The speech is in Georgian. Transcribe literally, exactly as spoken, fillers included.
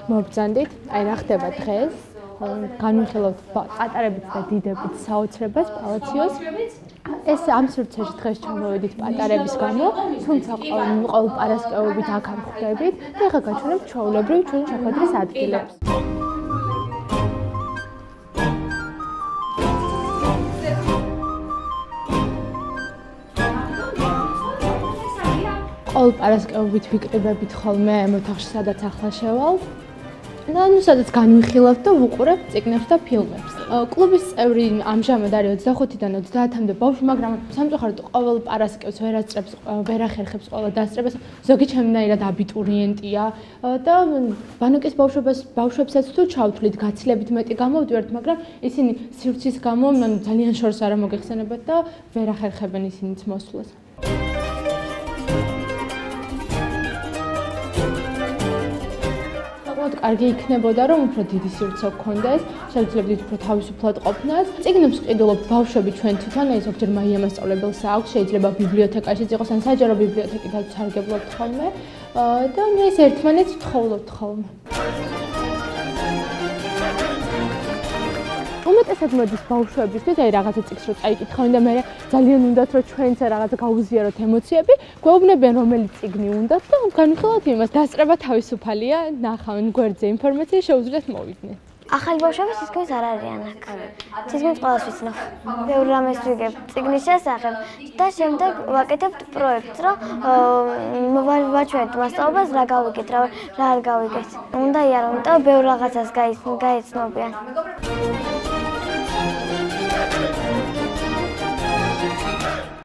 მობრძანდით, აი რა ხდება დღეს. განვიხილავთ პატარებით და დიდებით საოცრებას, პალაციოს. ეს ამ სივრცეში დღეს ჩამოვედით პატარების გამო, თუმცა ყოველ პარასკევობით აქ ამ ხვდებით და ახლა გაჩვენებთ ჩვეულებრივ ჩვენი შეხვედრის ადგილებს. ყოველ პარასკევობით ვიკრიბებით ხოლმე ამ ოთახში, სადაც ახლა შევალთ. და ნუ სადაც განვიხილავთ და ვუყურებთ წიგნებს და ფილმებს. კლუბის წევრი ამჟამად არის ოცდახუთიდან ოცდაათამდე ბავშვი, მაგრამ სამწუხაროდ ყოველ პარასკევს ვერ ასწრებს, ვერ ახერხებს ყველა დასწრებას. ზოგი ჩემნაირად აბიტურიენტია და ბანაკის ბავშვებას ბავშვებსაც თუ ჩავთვლით, გაცილებით მეტი გამოვდივართ, მაგრამ ისინი სივრცის გამო ძალიან შორს არ მოგეხსენებათ და ვერ ახერხებენ ისინიც მოსვლას. კარგი იქნებოდა, რომ უფრო დიდი სივრცე გქონდეს, შევძლებდით უფრო თავისუფლად ყოფნას. წიგნებს ვყიდულობთ ბავშვები ჩვენ თვითონ, აი ზოგჯერ მაია მასწავლებელს აქვს, შეიძლება ბიბლიოთეკაშიც იყოს, ან საჯარო ბიბლიოთეკითაც სარგებლობთ ხოლმე და ეს ერთმანეთს ვთხოვთ ხოლმე. უმეტესად მოდის ბავშვებისთვის, აი რაღაცა წიგნს რო წაიკითხავენ და მე ძალიან უნდათ რომ ჩვენც რაღაცა გაუზიაროთ ემოციები, გვეუბნებიან რომელი წიგნი უნდათ და განვიხილავთ იმას, დასწრება თავისუფალია, ნახავენ გვერდზე ინფორმაცია, შეუძლიათ მოვიდნენ. ახალი ბავშვები თითქმის არ არიან აქ. თითქმის ყველას ვიცნობ. ბევრ რამეს ვიგებ წიგნის შესახებ და შემდეგ ვაკეთებთ პროექტს, რომ ვაჩვენებთ მასწავლებლებს რა გავიგეთ, რა არ გავიგეთ. უნდა იარო, იმიტომ ბევრ რაღაცას გაიცნობიან.